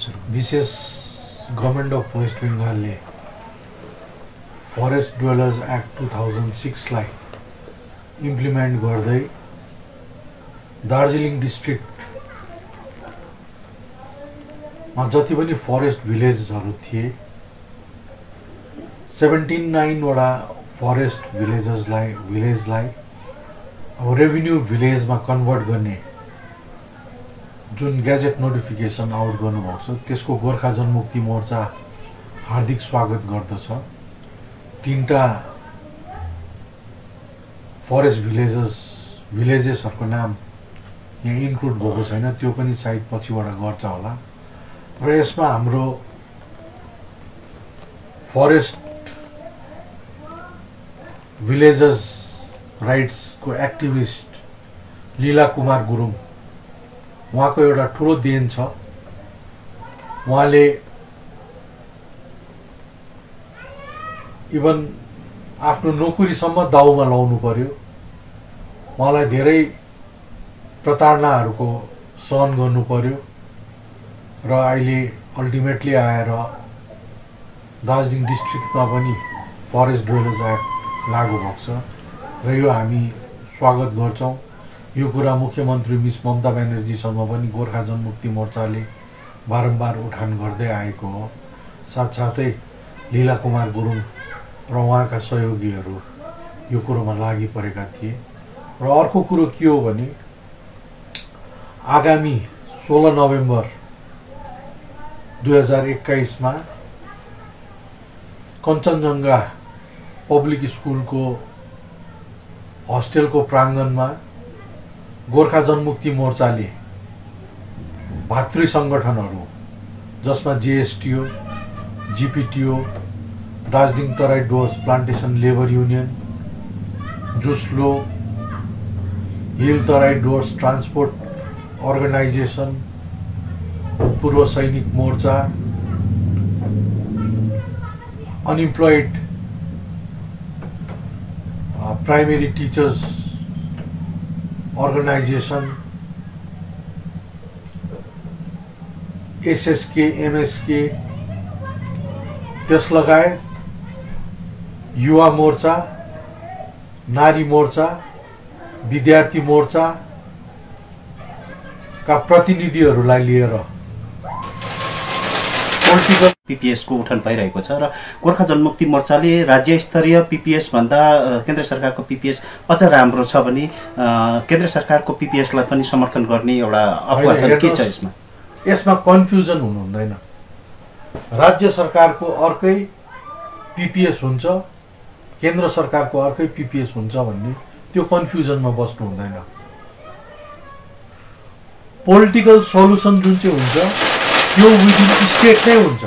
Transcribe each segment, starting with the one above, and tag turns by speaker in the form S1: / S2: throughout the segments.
S1: विशेष government of West बेङ्गालले forest dwellers act 2006 लाई इम्प्लिमेन्ट गर्दै दार्जिलिङ डिस्ट्रिक्टमा जति पनि फरेस्ट भिलेजहरू थिए 79 वटा फरेस्ट भिलेजलाई अब रेभिन्यू भिलेजमा कन्भर्ट गर्ने जुन ग्याजेट नोटिफिकेसन आउट गर्नुभएको छ त्यसको गोर्खा जनमुक्ति मोर्चा हार्दिक स्वागत गर्दछ। 3टा फरेस्ट भिलेजेसहरुको नाम यहाँ इन्क्लुड भएको छैन, त्यो पनि सायद पछिबाट गर्छ होला। र यसमा हाम्रो फरेस्ट भिलेजेस राइट्स को एक्टिभिस्ट लीला कुमार गुरुङ उहाँको एउटा ठुलो देन छ। उहाँले इभन आफ्नो नोकरीसम्म दाउमा लाउनु पर्यो। उहाँलाई धेरै प्रताडनाहरूको सहन गर्नु पर्यो र अहिले अल्टिमेटली आएर दार्जिलिङ डिस्ट्रिक्टमा पनि फरेस्ट ड्वेलर्स एक्ट लागू भएको छ र यो हामी स्वागत गर्छौं। यो कुरा मुख्यमन्त्री मिस ममता ब्यानर्जीसँग पनि गोर्खा जनमुक्ति मोर्चाले बारम्बार उठान गर्दै आएको हो। साथसाथै लीला कुमार गुरुङ र उहाँका सहयोगीहरू यो कुरोमा लागि परेका थिए। र अर्को कुरो के हो भने आगामी 16 नोभेम्बर 2021 मा कञ्चनजङ्घा पब्लिक स्कुलको हस्टेलको प्राङ्गणमा गोर्खा जनमुक्ति मोर्चाले भातृ संगठनहरू जसमा JSTO, GPTO, Darjeeling Terai Dooars plantation labour union, जुस्लो, hill Terai Dooars transport organisation, पूर्व सैनिक मोर्चा, unemployed primary teachers organisation, SSK, MSK, त्यस लगायत युवा मोर्चा, नारी मोर्चा, विद्यार्थी मोर्चा का प्रतिनिधिहरूलाई लिएर पोलिटिकल
S2: पीपीएस को उठान पाइरहेको छ र गोर्खा जनमुक्ति मोर्चाले राज्य स्तरीय पीपीएस भन्दा केन्द्र सरकारको पीपीएस अझ राम्रो छ भने केन्द्र सरकारको पीपीएस लाई पनि समर्थन गर्ने एउटा अफवाह छ के छ यसमा?
S1: यसमा कन्फ्युजन हुनु हुँदैन। राज्य सरकारको अर्कै पीपीएस हुन्छ, केन्द्र सरकारको अर्कै पीपीएस हुन्छ भन्ने त्यो कन्फ्युजनमा बस्नु हुँदैन। पोलिटिकल सल्युसन जुन चाहिँ हुन्छ त्यो विदिन स्टेट नै हुन्छ।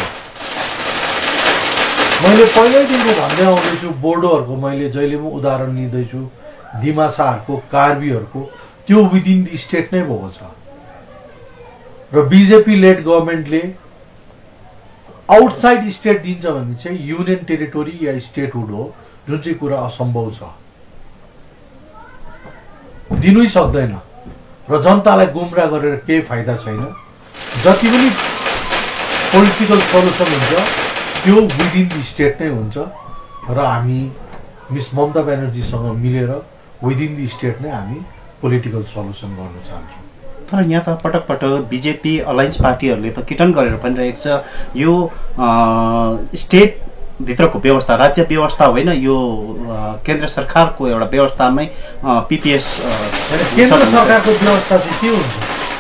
S1: मैले पहिल्यैदेखि भन्दै आउँदैछु, बोडोहरूको मैले जहिले पनि उदाहरण लिँदैछु, दिमासाहरूको, कार्बीहरूको, त्यो विदिन द स्टेट नै भएको छ। र बीजेपी लेड गभर्नमेन्टले आउटसाइड स्टेट दिन्छ भने चाहिँ युनियन टेरिटोरी या स्टेटहुड हो, जुन चाहिँ कुरा असम्भव छ, दिनै सक्दैन र जनतालाई गुमराह गरेर केही फाइदा छैन। जति पनि पोलिटिकल सल्युसन हुन्छ त्यो विदिन द स्टेट नै हुन्छ र हामी मिस ममता ब्यानर्जीसँग मिलेर विदिन द स्टेट नै हामी पोलिटिकल सल्युसन गर्न चाहन्छौँ।
S2: तर यहाँ त पटक पटक बीजेपी अलायन्स पार्टीहरूले त किटन गरेर पनि रहेको छ यो स्टेट भित्रको व्यवस्था, राज्य व्यवस्था होइन, यो केन्द्र सरकारको एउटा व्यवस्थामै पीपीएस।
S1: केन्द्र सरकारको व्यवस्था चाहिँ के हुन्छ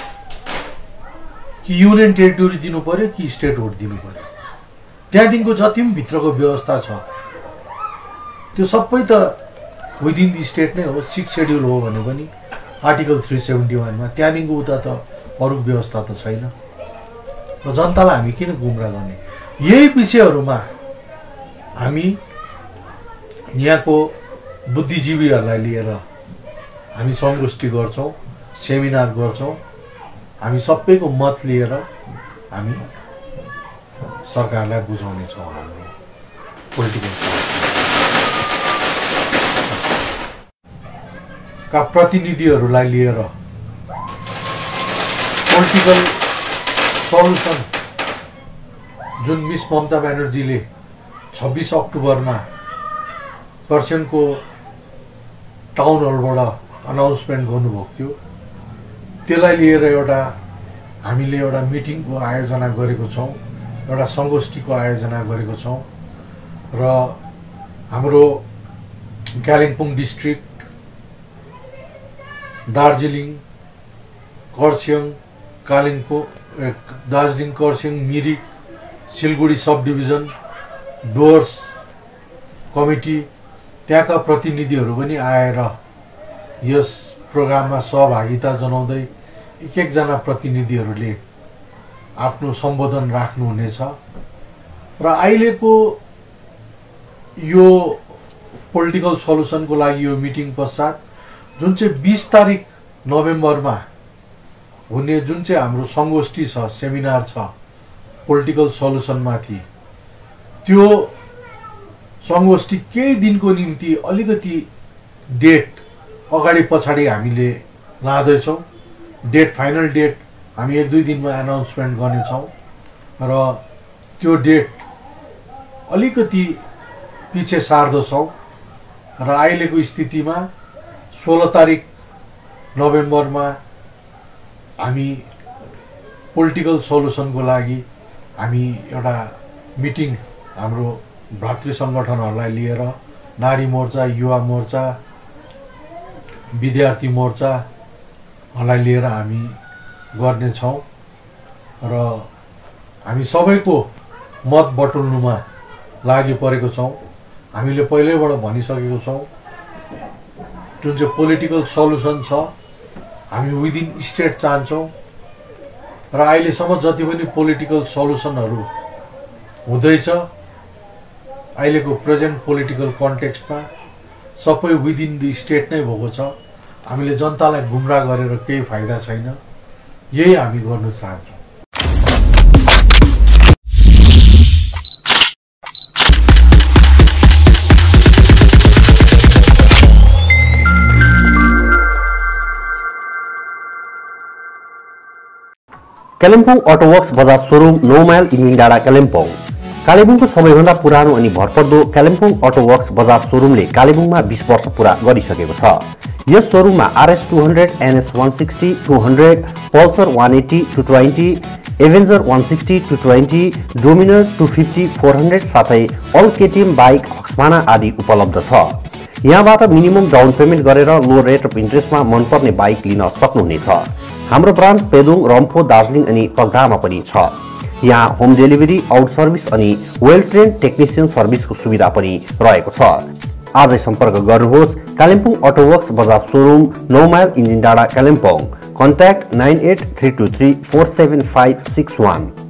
S1: कि युनियन टेरिटोरी दिनु पर्यो कि स्टेटहुड दिनु पर्यो, त्यहाँदेखिको जति पनि भित्रको व्यवस्था छ त्यो सबै त विदिन द स्टेट नै हो। 6 शेड्युल हो भने पनि आर्टिकल 371 मा त्यहाँदेखिको उता त अरू व्यवस्था त छैन र जनतालाई हामी किन गुमराह गर्ने? यही विषयहरूमा हामी यहाँको बुद्धिजीवीहरूलाई लिएर हामी संगोष्ठी गर्छौं, सेमिनार गर्छौं, हामी सबैको मत लिएर हामी सरकारलाई बुझाउने छौं। हाम्रो पोलिटिकल का प्रतिनिधिहरूलाई लिएर पोलिटिकल सल्युसन जुन मिस ममता ब्यानर्जीले 26 अक्टोबरमा खरसाङको टाउन हलबाट अनाउन्समेन्ट गर्नुभएको थियो, त्यसलाई लिएर हामीले एउटा मिटिङको आयोजना गरेको छौँ, एउटा सङ्गोष्ठीको आयोजना गरेको छौँ र हाम्रो Kalimpong district, Darjeeling, Kurseong, Darjeeling, Kurseong, Mirik, Siliguri sub division, Dooars committee, त्यहाँका प्रतिनिधिहरू पनि आएर यस प्रोग्राममा सहभागिता जनाउँदै एक-एकजना प्रतिनिधिहरूले आफ्नो सम्बोधन राख्नुहुनेछ र अहिलेको यो पोलिटिकल सल्युसनको लागि यो मिटिङ पश्चात जुन चाहिँ 20 तारिक नोभेम्बरमा हुने जुन चाहिँ हाम्रो सङ्गोष्ठी छ, सेमिनार छ पोलिटिकल सल्युसनमाथि, त्यो सङ्गोष्ठी केही दिनको निम्ति अलिकति डेट अगाडि पछाडि हामीले लाँदैछौँ। डेट, फाइनल डेट हामी 1-2 दिनमा एनाउन्समेन्ट गर्नेछौँ र त्यो डेट अलिकति पछि सार्दछौँ र अहिलेको स्थितिमा 16 तारिक नोभेम्बरमा हामी पोलिटिकल सल्युसनको लागि हामी एउटा मिटिङ हाम्रो भातृ सङ्गठनहरूलाई लिएर, नारी मोर्चा, युवा मोर्चा, विद्यार्थी मोर्चाहरूलाई लिएर हामी गर्नेछौँ र हामी सबैको मत बटुल्नुमा लागि परेको छौँ। हामीले पहिल्यैबाट भनिसकेको छौँ, जुन चाहिँ पोलिटिकल सल्युसन छ हामी विदिन स्टेट चाहन्छौँ र अहिलेसम्म जति पनि पोलिटिकल सल्युसनहरू हुँदैछ अहिलेको प्रेजेन्ट पोलिटिकल कन्टेक्स्टमा सबै विदिन द स्टेट नै भएको छ। हामीले जनतालाई गुमराह गरेर केही फाइदा छैन, यही हामी गर्न चाहन्छौँ।
S3: Kalimpong auto works Bajaj showroom 9 mile engine डाँडा कालिम्पोङ। कालेबुङको सबैभन्दा पुरानो अनि भरपर्दो कालिम्पोङ अटोवर्क्स बजाज सोरुमले कालेबुङमा 20 वर्ष पुरा गरिसकेको छ। यस सोरुममा RS 200, NS 160, 200, Pulsar 180, 220, Avenger 160, 220, Dominar 250, 400 साथै अल केटिएम बाइक, हक्सभाना आदि उपलब्ध छ। यहाँबाट मिनिमम डाउन पेमेन्ट गरेर लो रेट अफ इन्ट्रेस्टमा मनपर्ने बाइक लिन सक्नुहुनेछ। हाम्रो ब्रान्च पेदोङ, रम्फू, दार्जिलिङ अनि तकदाहमा पनि छ। यहाँ होम डेलिभरी, आउट सर्भिस अनि वेल ट्रेन टेक्निसियन सर्भिसको सुविधा पनि रहेको छ। आजै सम्पर्क गर्नुहोस् Kalimpong auto works Bajaj showroom 9 mile engine डाँडा कालिम्पोङ। कन्ट्याक्ट 9832347561।